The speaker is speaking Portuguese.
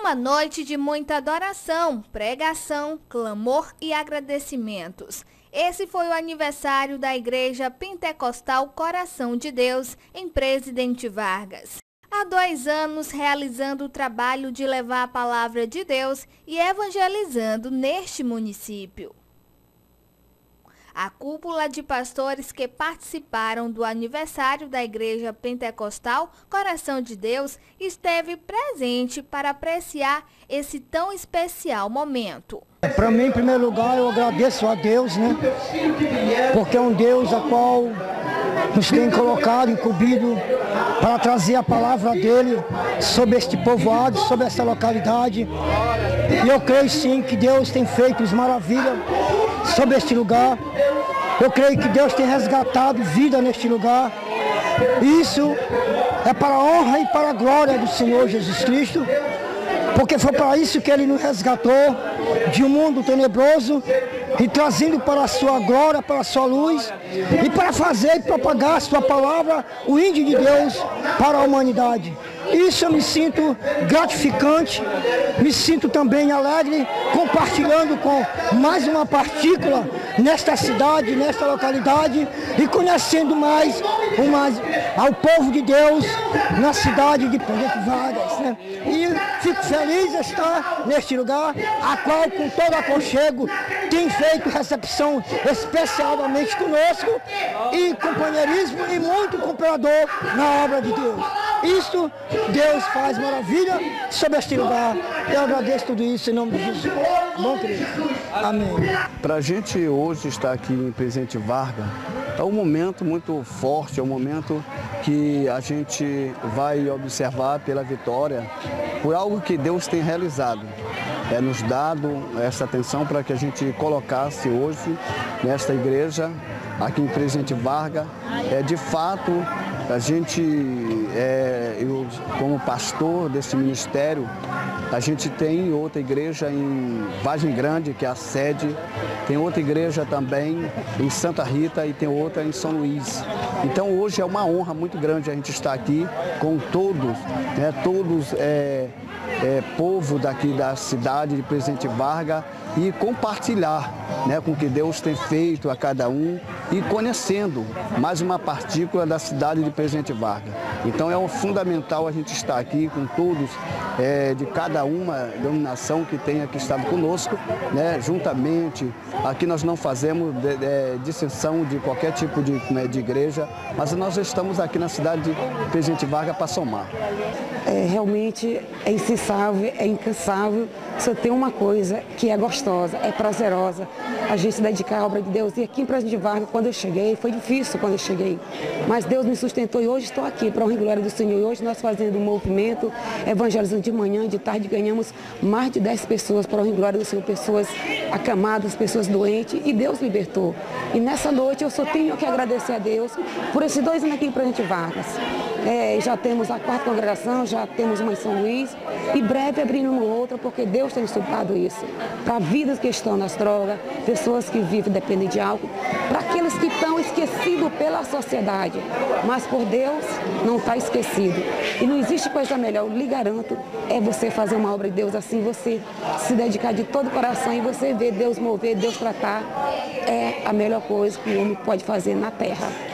uma noite de muita adoração, pregação, clamor e agradecimentos. Esse foi o aniversário da Igreja Pentecostal Coração de Deus, em Presidente Vargas. Há 2 anos realizando o trabalho de levar a palavra de Deus e evangelizando neste município. A cúpula de pastores que participaram do aniversário da Igreja Pentecostal Coração de Deus esteve presente para apreciar esse tão especial momento. Para mim, em primeiro lugar, eu agradeço a Deus, porque é um Deus a qual nos tem colocado, incumbido, para trazer a palavra dele sobre este povoado, sobre essa localidade. E eu creio sim que Deus tem feito maravilhas sobre este lugar. Eu creio que Deus tem resgatado vida neste lugar. Isso é para a honra e para a glória do Senhor Jesus Cristo, porque foi para isso que Ele nos resgatou de um mundo tenebroso e trazendo para a sua glória, para a sua luz e para fazer e propagar a sua palavra, o índio de Deus, para a humanidade. Isso eu me sinto gratificante, me sinto também alegre, compartilhando com mais uma partícula nesta cidade, nesta localidade e conhecendo mais ao povo de Deus na cidade de Presidente Vargas. E fico feliz de estar neste lugar, a qual com todo aconchego tem feito recepção especialmente conosco e companheirismo e muito cooperador na obra de Deus. Isso, Deus faz maravilha sobre este lugar. Eu agradeço tudo isso em nome de Jesus. Bom, querido. Amém. Para a gente hoje estar aqui em Presidente Vargas, é um momento muito forte, é um momento que a gente vai observar pela vitória, por algo que Deus tem realizado. É nos dado essa atenção para que a gente colocasse hoje nesta igreja, aqui em Presidente Vargas, de fato, a gente, eu como pastor desse ministério, a gente tem outra igreja em Vargem Grande, que é a sede, tem outra igreja também em Santa Rita e tem outra em São Luís. Então hoje é uma honra muito grande a gente estar aqui com todos, povo daqui da cidade de Presidente Vargas e compartilhar com o que Deus tem feito a cada um e conhecendo mais uma partícula da cidade de Presidente Vargas. Então é fundamental a gente estar aqui com todos, de cada uma denominação que tenha aqui estado conosco, juntamente. Aqui nós não fazemos dissensão de qualquer tipo de igreja, mas nós estamos aqui na cidade de Presidente Vargas para somar. Realmente é incessável, é incansável, só tem uma coisa que é gostosa, é prazerosa, a gente se dedicar à obra de Deus. E aqui em Presidente Vargas, quando eu cheguei, foi difícil quando eu cheguei, mas Deus me sustentou e hoje estou aqui, para a honra e glória do Senhor. E hoje nós fazendo um movimento, evangelizando de manhã, de tarde, ganhamos mais de 10 pessoas, para a honra e glória do Senhor, pessoas acamadas, pessoas doentes, e Deus libertou. E nessa noite eu só tenho que agradecer a Deus por esses 2 anos aqui em Presidente Vargas. Já temos a 4ª congregação, já temos uma em São Luís, e breve abrindo uma outra, porque Deus tem estudado isso. Para vidas que estão nas drogas, pessoas que vivem dependendo de álcool, para aqueles que estão esquecidos pela sociedade, mas por Deus não está esquecido. E não existe coisa melhor, eu lhe garanto, é você fazer uma obra de Deus assim, você se dedicar de todo o coração e você ver Deus mover, Deus tratar, é a melhor coisa que o homem pode fazer na terra.